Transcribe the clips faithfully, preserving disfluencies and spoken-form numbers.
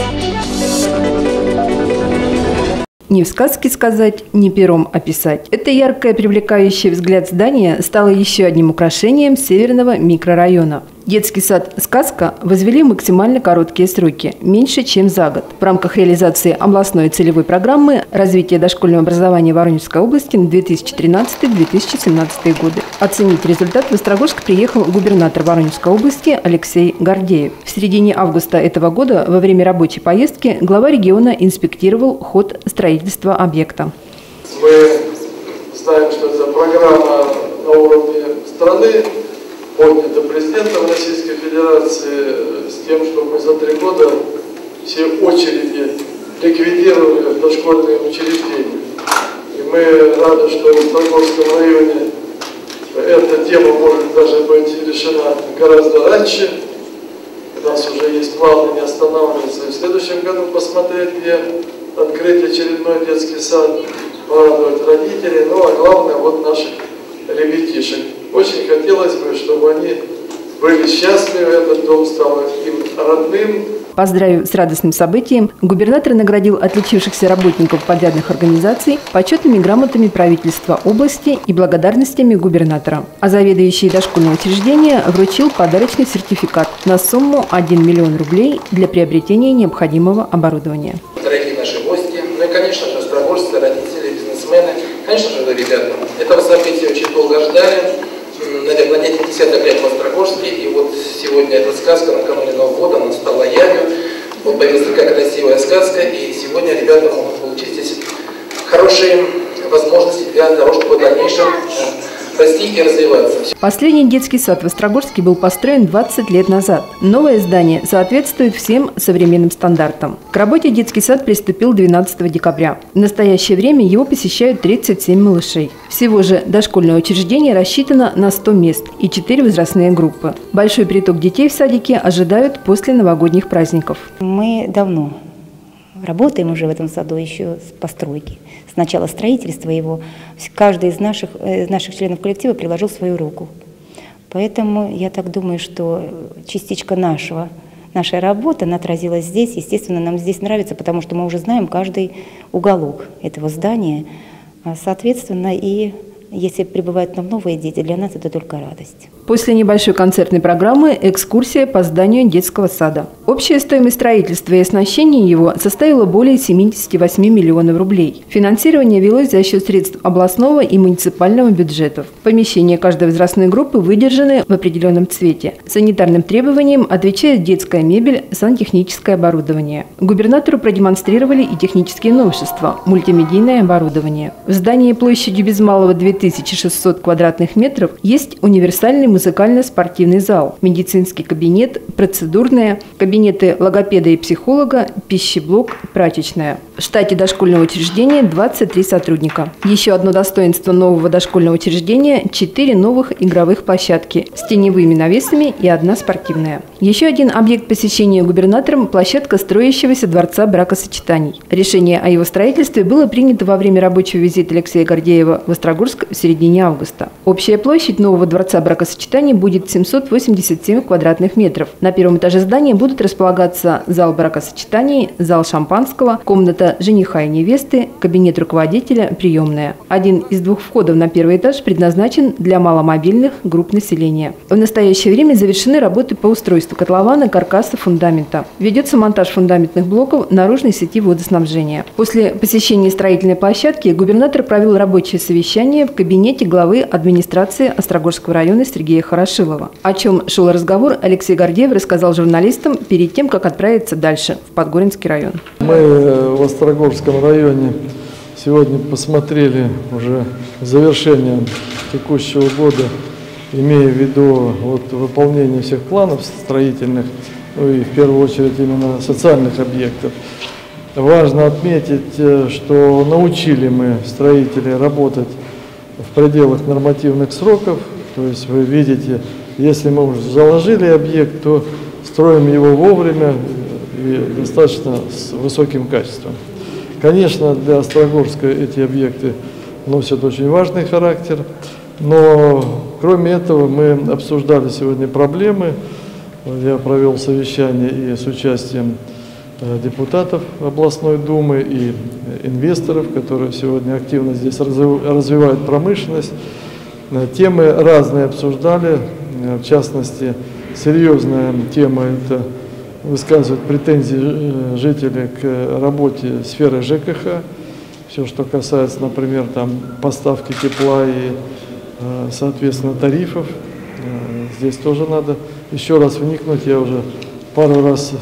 Не в сказке сказать, не пером описать. Это яркое, привлекающее взгляд здание стало еще одним украшением северного микрорайона. Детский сад «Сказка» возвели в максимально короткие сроки – меньше, чем за год. В рамках реализации областной целевой программы развития дошкольного образования Воронежской области на две тысячи тринадцатый — две тысячи семнадцатый годы. Оценить результат в Острогожск приехал губернатор Воронежской области Алексей Гордеев. В середине августа этого года во время рабочей поездки глава региона инспектировал ход строительства объекта. Мы знаем, что это программа на уровне страны, поднято президентом Российской Федерации с тем, чтобы за три года все очереди ликвидировали в дошкольные учреждения. И мы рады, что в Острогожском районе эта тема может даже быть решена гораздо раньше. У нас уже есть планы не останавливаться и в следующем году посмотреть, где открыть очередной детский сад, порадовать родителей, ну а главное вот наших ребятишек. Очень хотелось бы, чтобы они были счастливы, этот дом стал им родным. Поздравив с радостным событием, губернатор наградил отличившихся работников подрядных организаций почетными грамотами правительства области и благодарностями губернатора. А заведующий дошкольного учреждения вручил подарочный сертификат на сумму один миллион рублей для приобретения необходимого оборудования. Дорогие наши гости, ну и, конечно же, острогожцы, родители, бизнесмены, конечно же, ребята, этого события очень долго ждали. Наверное, на десяток лет в Острогожске, и вот сегодня эта сказка, накануне Нового года, она стала явью. Вот появилась такая красивая сказка, и сегодня ребята могут получить здесь хорошие возможности для того, чтобы в дальнейшем расти и развиваться. Последний детский сад в Острогожске был построен двадцать лет назад. Новое здание соответствует всем современным стандартам. К работе детский сад приступил двенадцатого декабря. В настоящее время его посещают тридцать семь малышей. Всего же дошкольное учреждение рассчитано на сто мест и четыре возрастные группы. Большой приток детей в садике ожидают после новогодних праздников. Мы давно работаем уже в этом саду, еще с постройки. С начала строительства его каждый из наших, из наших членов коллектива приложил свою руку. Поэтому я так думаю, что частичка нашего, нашей работы она отразилась здесь. Естественно, нам здесь нравится, потому что мы уже знаем каждый уголок этого здания. Соответственно, и если прибывают нам новые дети, для нас это только радость. После небольшой концертной программы экскурсия по зданию детского сада. Общая стоимость строительства и оснащения его составила более семидесяти восьми миллионов рублей. Финансирование велось за счет средств областного и муниципального бюджетов. Помещения каждой возрастной группы выдержаны в определенном цвете. Санитарным требованиям отвечает детская мебель, сантехническое оборудование. Губернатору продемонстрировали и технические новшества – мультимедийное оборудование. В здании площадью без малого две тысячи шестьсот квадратных метров есть универсальный музыкально-спортивный зал, медицинский кабинет, процедурные, кабинеты логопеда и психолога, пищеблок, прачечная. В штате дошкольного учреждения двадцать три сотрудника. Еще одно достоинство нового дошкольного учреждения – четыре новых игровых площадки с теневыми навесами и одна спортивная. Еще один объект посещения губернатором – площадка строящегося дворца бракосочетаний. Решение о его строительстве было принято во время рабочего визита Алексея Гордеева в Острогожск в середине августа. Общая площадь нового дворца бракосочетаний будет семьсот восемьдесят семь квадратных метров. На первом этаже здания будут располагаться зал бракосочетаний, зал шампанского, комната жениха и невесты, кабинет руководителя, приемная. Один из двух входов на первый этаж предназначен для маломобильных групп населения. В настоящее время завершены работы по устройству котлована, каркаса, фундамента. Ведется монтаж фундаментных блоков наружной сети водоснабжения. После посещения строительной площадки губернатор провел рабочее совещание в кабинете главы администрации Острогожского района Сергея Хорошилова. О чем шел разговор, Алексей Гордеев рассказал журналистам перед тем, как отправиться дальше, в Подгоринский район. Мы в Острогожском районе сегодня посмотрели уже завершение текущего года, имея в виду вот выполнение всех планов строительных, ну и в первую очередь именно социальных объектов. Важно отметить, что научили мы строителей работать в пределах нормативных сроков. То есть вы видите, если мы уже заложили объект, то строим его вовремя и достаточно с высоким качеством. Конечно, для Острогожска эти объекты носят очень важный характер, но кроме этого мы обсуждали сегодня проблемы. Я провел совещание и с участием депутатов областной думы и инвесторов, которые сегодня активно здесь развивают промышленность. Темы разные обсуждали, в частности, серьезная тема – это высказывают претензии жителей к работе сферы ЖКХ, все, что касается, например, там, поставки тепла и, соответственно, тарифов. Здесь тоже надо еще раз вникнуть. Я уже пару раз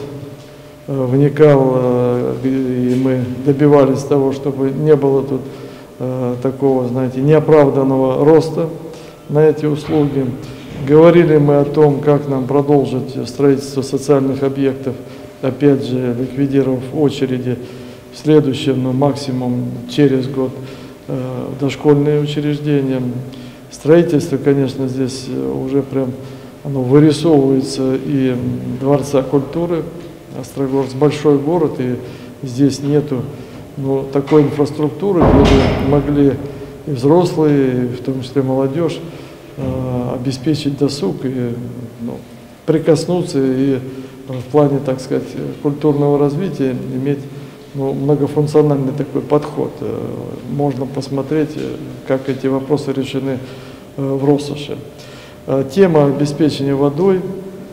вникал, и мы добивались того, чтобы не было тут такого, знаете, неоправданного роста на эти услуги. Говорили мы о том, как нам продолжить строительство социальных объектов, опять же, ликвидировав очереди в следующем, ну, максимум через год, э, дошкольные учреждения. Строительство, конечно, здесь уже прям оно вырисовывается, и Дворца культуры. Острогожск большой город, и здесь нету, ну, такой инфраструктуры, где бы могли и взрослые, и в том числе молодежь, обеспечить досуг и, ну, прикоснуться и в плане, так сказать, культурного развития иметь, ну, многофункциональный такой подход. Можно посмотреть, как эти вопросы решены в Россоши. Тема обеспечения водой.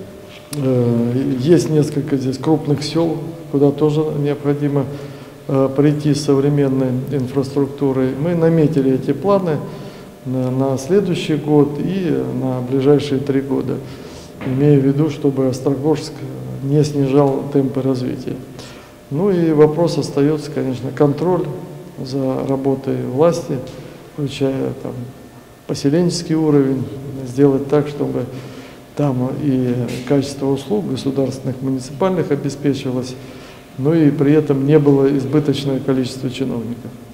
Есть несколько здесь крупных сел, куда тоже необходимо прийти с современной инфраструктурой. Мы наметили эти планы на следующий год и на ближайшие три года, имея в виду, чтобы Острогожск не снижал темпы развития. Ну и вопрос остается, конечно, контроль за работой власти, включая там поселенческий уровень, сделать так, чтобы там и качество услуг государственных, муниципальных обеспечивалось, но и при этом не было избыточное количество чиновников.